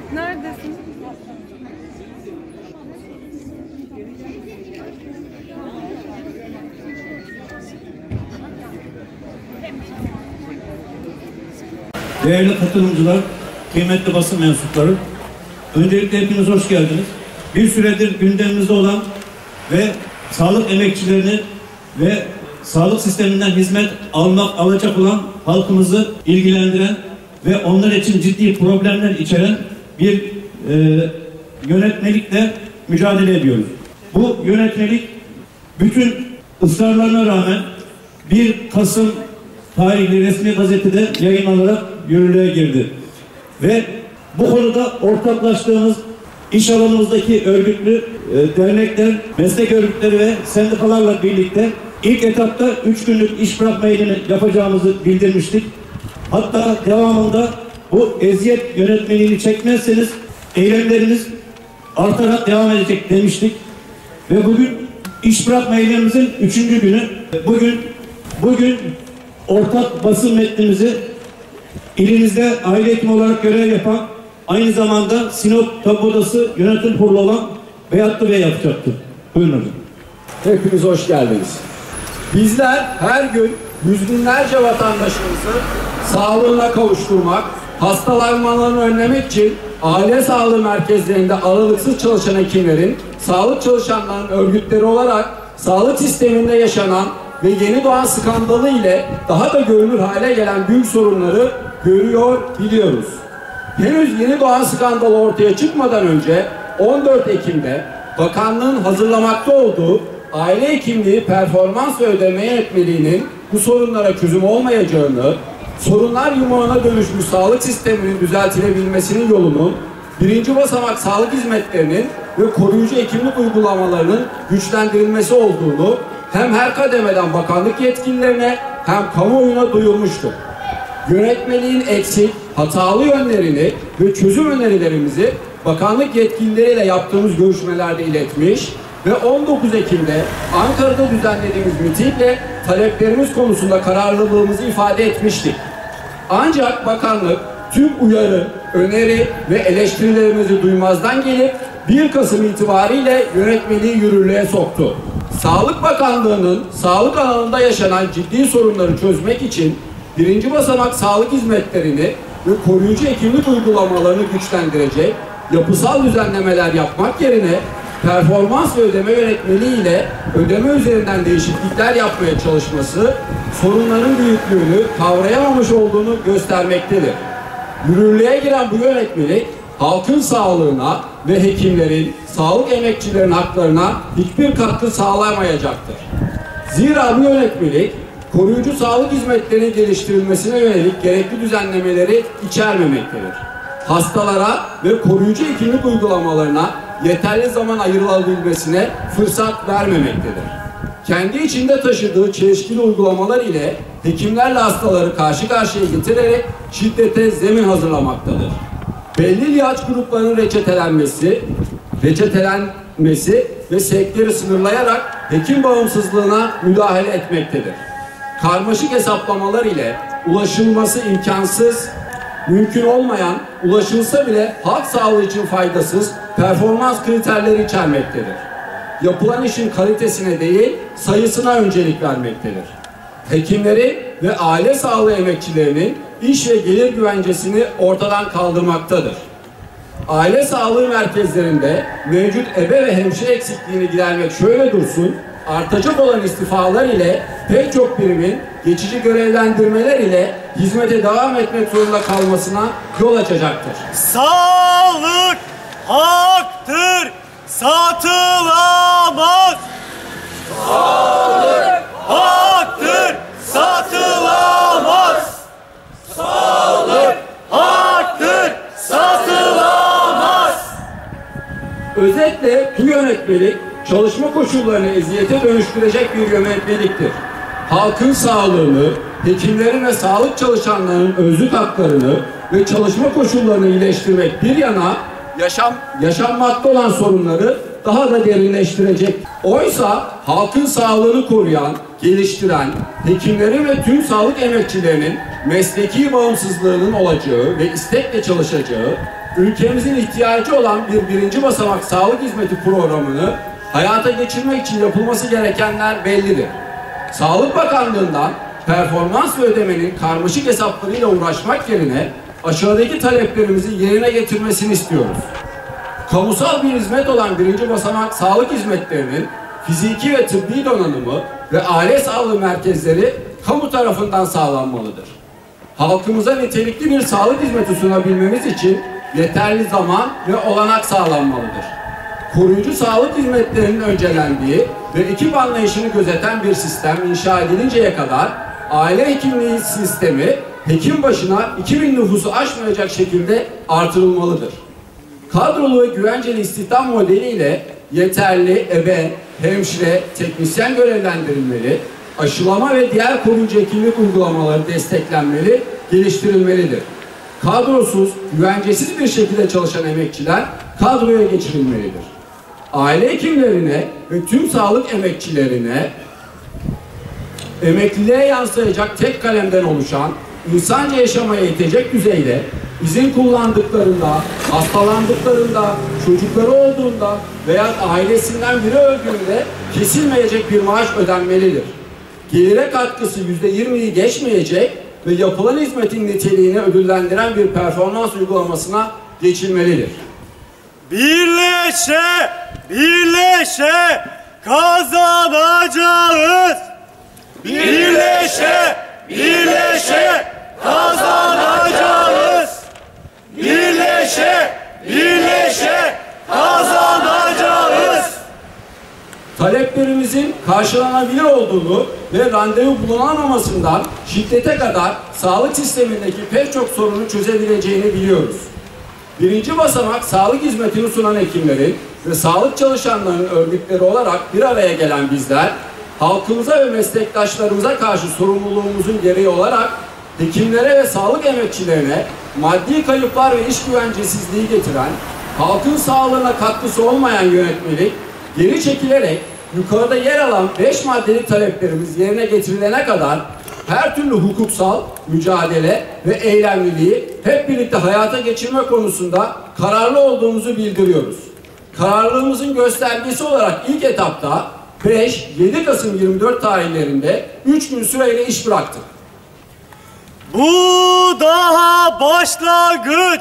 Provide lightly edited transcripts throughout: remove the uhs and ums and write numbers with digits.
Neredesin? Değerli katılımcılar, kıymetli basın mensupları, öncelikle hepiniz hoş geldiniz. Bir süredir gündemimizde olan ve sağlık emekçilerini ve sağlık sisteminden hizmet alacak olan halkımızı ilgilendiren ve onlar için ciddi problemler içeren bir yönetmelikle mücadele ediyoruz. Bu yönetmelik bütün ısrarlarına rağmen 1 Kasım tarihli resmi gazetede yayınlanarak yürürlüğe girdi. Ve bu konuda ortaklaştığımız iş alanımızdaki örgütlü dernekler, meslek örgütleri ve sendikalarla birlikte ilk etapta 3 günlük iş bırakma eylemi yapacağımızı bildirmiştik. Hatta devamında bu eziyet yönetmeliğini çekmezseniz eylemlerimiz artarak devam edecek demiştik. Ve bugün iş bırakma eylemimizin 3. günü. Bugün ortak basın metnimizi ilimizde aile hekimi olarak görev yapan, aynı zamanda Sinop Tabip Odası Yönetim Kurulu olan Beyatlı Bey yapacaktır. Buyurun hocam. Hepiniz hoş geldiniz. Bizler her gün yüz binlerce vatandaşımızı sağlığına kavuşturmak, hastalanmalarını önlemek için aile sağlığı merkezlerinde aralıksız çalışan hekimlerin, sağlık çalışanlarının örgütleri olarak sağlık sisteminde yaşanan ve yeni doğan skandalı ile daha da görünür hale gelen büyük sorunları görüyor, biliyoruz. Henüz yeni doğan skandalı ortaya çıkmadan önce 14 Ekim'de bakanlığın hazırlamakta olduğu aile hekimliği performans ve ödeme yönetmeliğinin bu sorunlara çözüm olmayacağını, sorunlar yumağına dönüşmüş sağlık sisteminin düzeltilebilmesinin yolunun 1. basamak sağlık hizmetlerinin ve koruyucu hekimlik uygulamalarının güçlendirilmesi olduğunu hem her kademeden bakanlık yetkililerine hem kamuoyuna duyurmuştur. Yönetmeliğin eksik, hatalı yönlerini ve çözüm önerilerimizi bakanlık yetkilileriyle yaptığımız görüşmelerde iletmiş ve 19 Ekim'de Ankara'da düzenlediğimiz mitingle taleplerimiz konusunda kararlılığımızı ifade etmiştik. Ancak bakanlık tüm uyarı, öneri ve eleştirilerimizi duymazdan gelip 1 Kasım itibariyle yönetmeliği yürürlüğe soktu. Sağlık Bakanlığı'nın sağlık alanında yaşanan ciddi sorunları çözmek için 1. basamak sağlık hizmetlerini ve koruyucu hekimlik uygulamalarını güçlendirecek yapısal düzenlemeler yapmak yerine performans ve ödeme yönetmeliği ile ödeme üzerinden değişiklikler yapmaya çalışması sorunların büyüklüğünü kavrayamamış olduğunu göstermektedir. Yürürlüğe giren bu yönetmelik halkın sağlığına ve hekimlerin, sağlık emekçilerin haklarına hiçbir katkı sağlamayacaktır. Zira bu yönetmelik koruyucu sağlık hizmetlerinin geliştirilmesine yönelik gerekli düzenlemeleri içermemektedir. Hastalara ve koruyucu hekimlik uygulamalarına yeterli zaman ayrılabilmesine fırsat vermemektedir. Kendi içinde taşıdığı çelişkili uygulamalar ile hekimlerle hastaları karşı karşıya getirerek şiddete zemin hazırlamaktadır. Belli ilaç gruplarının reçetelenmesi ve sevkleri sınırlayarak hekim bağımsızlığına müdahale etmektedir. Karmaşık hesaplamalar ile ulaşılması imkansız, mümkün olmayan, ulaşılsa bile halk sağlığı için faydasız performans kriterleri içermektedir. Yapılan işin kalitesine değil, sayısına öncelik vermektedir. Hekimleri ve aile sağlığı emekçilerinin iş ve gelir güvencesini ortadan kaldırmaktadır. Aile sağlığı merkezlerinde mevcut ebe ve hemşire eksikliğini gidermek şöyle dursun, artacak olan istifalar ile pek çok birimin geçici görevlendirmeler ile hizmete devam etmek zorunda kalmasına yol açacaktır. Sağlık haktır, satılamaz. Sağlık haktır, satılamaz. Sağlık haktır, satılamaz. Özetle bu yönetmelik çalışma koşullarını eziyete dönüştürecek bir yönetmeliktir. Halkın sağlığını, hekimlerin ve sağlık çalışanlarının özlük haklarını ve çalışma koşullarını iyileştirmek bir yana yaşanmakta olan sorunları daha da derinleştirecek. Oysa halkın sağlığını koruyan, geliştiren, hekimlerin ve tüm sağlık emekçilerinin mesleki bağımsızlığının olacağı ve istekle çalışacağı, ülkemizin ihtiyacı olan birinci basamak sağlık hizmeti programını hayata geçirmek için yapılması gerekenler bellidir. Sağlık Bakanlığı'ndan performans ve ödemenin karmaşık hesaplarıyla uğraşmak yerine aşağıdaki taleplerimizi yerine getirmesini istiyoruz. Kamusal bir hizmet olan birinci basamak sağlık hizmetlerinin fiziki ve tıbbi donanımı ve aile sağlığı merkezleri kamu tarafından sağlanmalıdır. Halkımıza nitelikli bir sağlık hizmeti sunabilmemiz için yeterli zaman ve olanak sağlanmalıdır. Koruyucu sağlık hizmetlerinin öncelendiği ve ekip anlayışını gözeten bir sistem inşa edilinceye kadar aile hekimliği sistemi hekim başına 2000 nüfusu aşmayacak şekilde artırılmalıdır. Kadrolu ve güvenceli istihdam modeliyle yeterli ebe, hemşire, teknisyen görevlendirilmeli, aşılama ve diğer koruyucu hekimlik uygulamaları desteklenmeli, geliştirilmelidir. Kadrosuz, güvencesiz bir şekilde çalışan emekçiler kadroya geçirilmelidir. Aile hekimlerine ve tüm sağlık emekçilerine emekliliğe yansıyacak tek kalemden oluşan, insanca yaşamaya yetecek düzeyde izin kullandıklarında, hastalandıklarında, çocukları olduğunda veya ailesinden biri öldüğünde kesilmeyecek bir maaş ödenmelidir. Gelire katkısı %20'yi geçmeyecek ve yapılan hizmetin niteliğini ödüllendiren bir performans uygulamasına geçilmelidir. Birleşe, birleşe kazanacağız. Birleşe, birleşe kazanacağız. Birleşe, birleşe kazanacağız. Taleplerimizin karşılanabilir olduğunu ve randevu bulunamamasından şiddete kadar sağlık sistemindeki pek çok sorunu çözebileceğini biliyoruz. Birinci basamak sağlık hizmetini sunan hekimlerin ve sağlık çalışanlarının örgütleri olarak bir araya gelen bizler, halkımıza ve meslektaşlarımıza karşı sorumluluğumuzun gereği olarak hekimlere ve sağlık emekçilerine maddi kayıplar ve iş güvencesizliği getiren, halkın sağlığına katkısı olmayan yönetmelik geri çekilerek yukarıda yer alan 5 maddelik taleplerimiz yerine getirilene kadar her türlü hukuksal mücadele ve eylemliliği hep birlikte hayata geçirme konusunda kararlı olduğumuzu bildiriyoruz. Kararlılığımızın göstergesi olarak ilk etapta 5-7 Kasım 24 tarihlerinde 3 gün süreyle iş bıraktık. Bu daha başlangıç,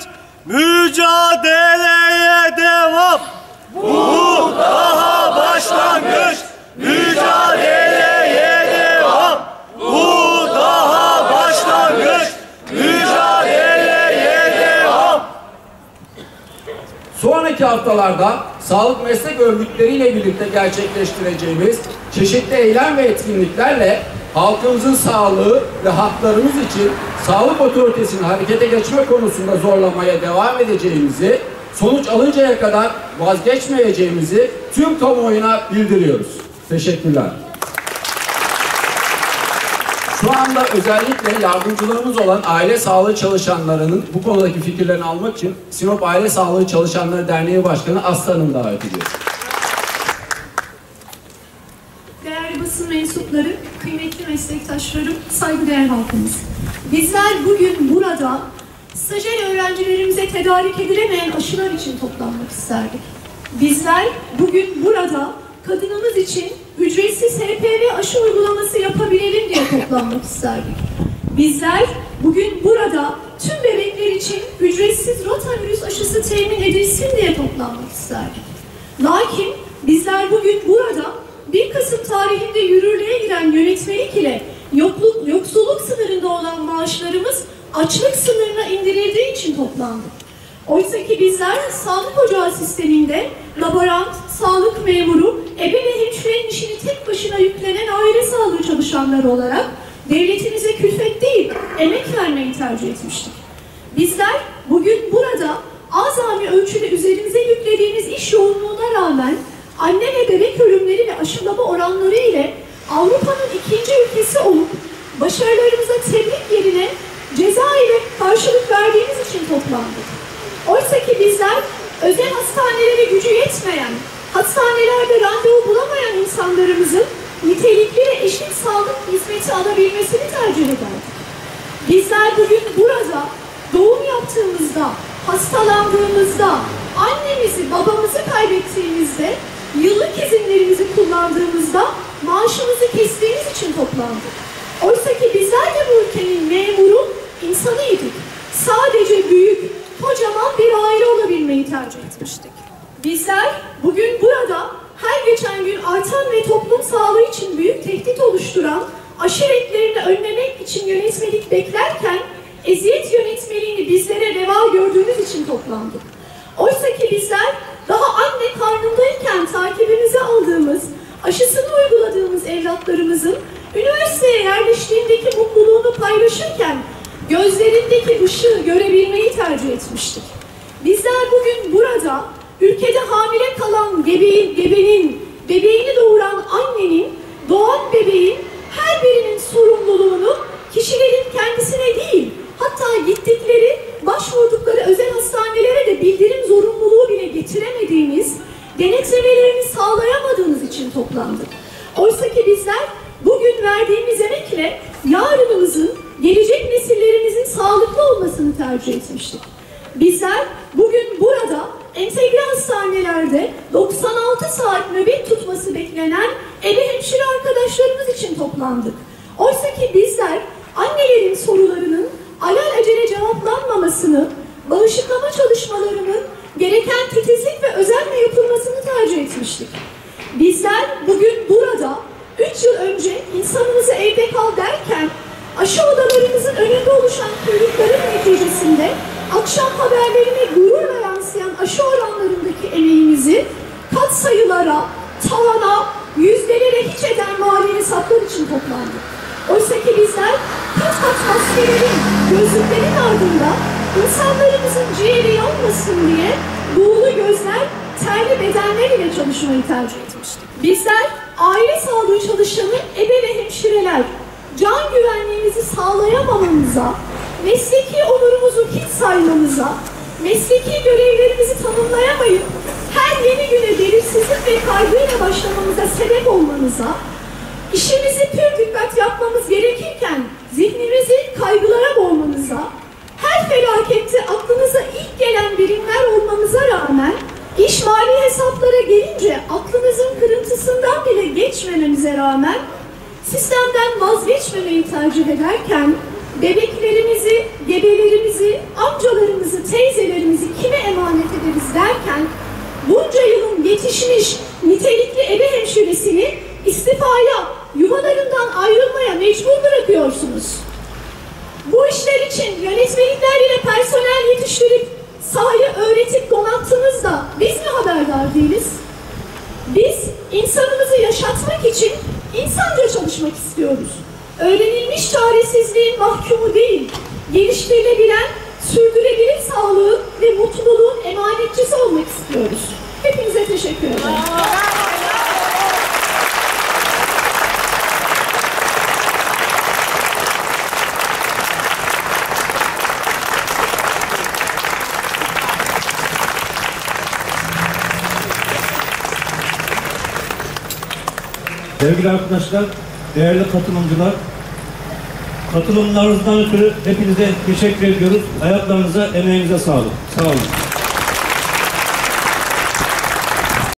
mücadeleye devam. Bu daha başlangıç, mücadeleye devam. Bu daha başlangıç, mücadeleye devam. Sonraki haftalarda sağlık meslek örgütleriyle birlikte gerçekleştireceğimiz çeşitli eylem ve etkinliklerle halkımızın sağlığı ve haklarımız için sağlık otoritesini harekete geçme konusunda zorlamaya devam edeceğimizi, sonuç alıncaya kadar vazgeçmeyeceğimizi tüm kamuoyuna bildiriyoruz. Teşekkürler. Şu anda özellikle yardımcılarımız olan aile sağlığı çalışanlarının bu konudaki fikirlerini almak için Sinop Aile Sağlığı Çalışanları Derneği Başkanı Aslı Hanım davet ediyoruz. Değerli basın mensupları, kıymetli meslektaşlarım, saygıdeğer halkımız. Bizler bugün burada stajyer öğrencilerimize tedarik edilemeyen aşılar için toplanmak isterdik. Bizler bugün burada kadınımız için ücretsiz HPV aşı uygulaması yapabilelim diye toplanmak isterdik. Bizler bugün burada tüm bebekler için ücretsiz rotavirüs aşısı temin edilsin diye toplanmak isterdik. Lakin bizler bugün burada 1 Kasım tarihinde yürürlüğe giren yönetmelik ile yoksulluk sınırında olan maaşlarımız açlık sınırına indirildiği için toplandık. Oysa ki bizler sağlık ocağı sisteminde laborant, sağlık memuru, ebe ve hemşirenin işini tek başına yüklenen aile sağlığı çalışanları olarak devletimize külfet değil, emek vermeyi tercih etmiştik. Bizler bugün burada azami ölçüde üzerimize yüklediğimiz iş yoğunluğuna rağmen anne ve bebek ölümleri ve aşılama oranları ile Avrupa'nın 2. ülkesi olup başarılarımıza tebrik yerine ceza ile karşılık verdiğimiz için toplandık. Oysa ki bizler özel hastanelere gücü yetmeyen, hastanelerde randevu bulamayan insanlarımızın nitelikli ve eşit sağlık hizmeti alabilmesini tercih ederdik. Bizler bugün burada doğum yaptığımızda hastalandığımızda, annemizi, babamızı kaybettiğimizde, yıllık izinlerimizi kullandığımızda maaşımızı kestiğimiz için toplandık. Oysa ki bizler de bu ülkenin memuru, insanıydık. Sadece büyük, kocaman bir aile olabilmeyi tercih etmiştik. Bizler bugün burada her geçen gün artan ve toplum sağlığı için büyük tehdit oluşturan aşiretlerini önlemek için yönetmelik beklerken eziyet yönetmeliğini bizlere reva gördüğümüz için toplandık. Oysa ki bizler daha anne karnındayken takibimize aldığımız, aşısını uyguladığımız evlatlarımızın üniversiteye yerleştiğindeki mutluluğunu paylaşırken gözlerindeki ışığı görebilmeyi tercih etmiştik. Bizler bugün burada ülkede hamile kalan gebenin, bebeğini doğuran annenin, doğan bebeğin her birinin sorumluluğunu kişilerin kendisine değil, hatta gittikleri, başvurdukları özel hastanelere de bildirim zorunluluğu bile getiremediğimiz, denetlemelerini sağlayamadığımız için toplandık. Oysa ki bizler bugün verdiğimiz emekle yarınımızın, gelecek nesillerimizin sağlıklı olmasını tercih etmiştik. Bizler bugün burada entegre hastanelerde 96 saat nöbet tutması beklenen ebe hemşire arkadaşlarımız için toplandık. Oysa ki bizler annelerin sorularının alelacele cevaplanmamasını, bağışıklama çalışmalarının gereken titizlik ve özenle yapılmasını tercih etmiştik. Bizler bugün burada 3 yıl önce insanımızı evde kal derken aşı odalarımızın önünde oluşan kuyrukların neticesinde akşam haberlerine gururla yansıyan aşı oranlarındaki emeğimizi katsayılara, tavana, yüzdelere hiç eden mali hesaplar için toplandık. Oysa ki bizler kat kat maskelerin, gözlüklerin ardında insanlarımızın ciğeri yanmasın diye buğulu gözler, terli bedenler ile çalışmayı tercih etmiştik. Bizler aile sağlığı çalışanı ebe ve hemşireler can güvenliğimizi sağlayamamamıza, mesleki onurumuzu hiç saymamıza, mesleki görevlerimizi tanımlayamayıp her yeni güne belirsizlik ve kaygıyla başlamamıza sebep olmanıza, işimizi pür dikkat yapmamız gerekirken zihnimizi kaygılara boğmanıza, her felakette aklınıza ilk gelen birimler olmamıza rağmen iş mali hesaplara gelince aklınızın kırıntısından bile geçmememize rağmen sistemden vazgeçmemeyi tercih ederken bebeklerimizi, gebelerimizi, amcalarımızı, teyzelerimizi kime emanet ederiz derken bunca yılın yetişmiş nitelikli ebe hemşiresini istifaya, yuvalarından ayrılmaya mecbur bırakıyorsunuz. Bu işler için yönetmelikler ile personel yetiştirip sahayı öğretip donattınız da biz mi haberdar değiliz? Biz insanımızı yaşatmak için insanca çalışmak istiyoruz. Öğrenilmiş çaresizliğin mahkumu değil, geliştirilebilen, sürdürülebilir sağlığın ve mutluluğun emanetçisi olmak istiyoruz. Hepinize teşekkür ederim. Sevgili arkadaşlar, değerli katılımcılar, katılımlarınızdan ötürü hepinize teşekkür ediyoruz. Ayaklarınıza, emeğinize sağlık. Sağ olun.